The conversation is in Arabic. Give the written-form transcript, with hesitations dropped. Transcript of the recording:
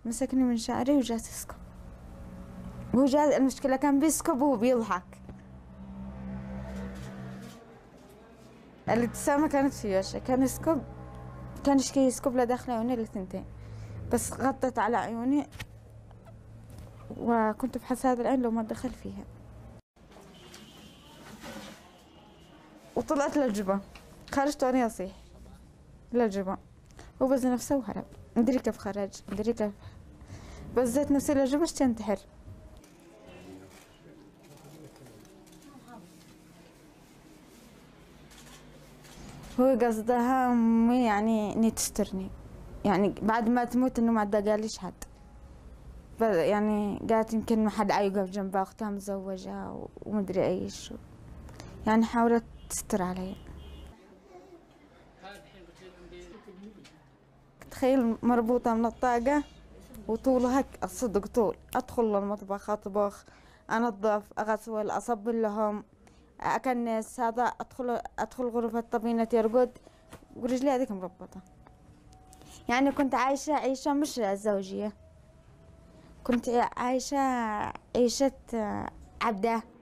مسكني من شعري وجالس يسكب، وهو جالس، المشكلة كان بيسكب وهو بيضحك. الابتسامة كانت في وجهه، كان يسكب، كان يسكب لداخل عيوني الثنتين، بس غطت على عيوني وكنت بحس هذا العين لو ما دخل فيها. وطلعت للجبل، خرجت وأنا أصيح للجبل، وبز نفسه وهرب. مدري كيف خرج، مدري كيف، بزيت نفسي للجبل عشان انتحر. هو قصدها أمي يعني إني تسترني، يعني بعد ما تموت إنه ما قاليش حد، يعني قالت يمكن ما حد يوقف جنبها، أختها مزوجة ومدري أيش، يعني حاولت تستر علي. تخيل مربوطة من الطاقة وطولها الصدق طول، أدخل المطبخ أطبخ، أنظف، أغسل، أصب لهم، أكنس، هذا أدخل غرفة طبينة يرقد ورجلي هذيك مربطة. يعني كنت عايشة عيشة مش زوجية، كنت عايشة عيشة عبدة.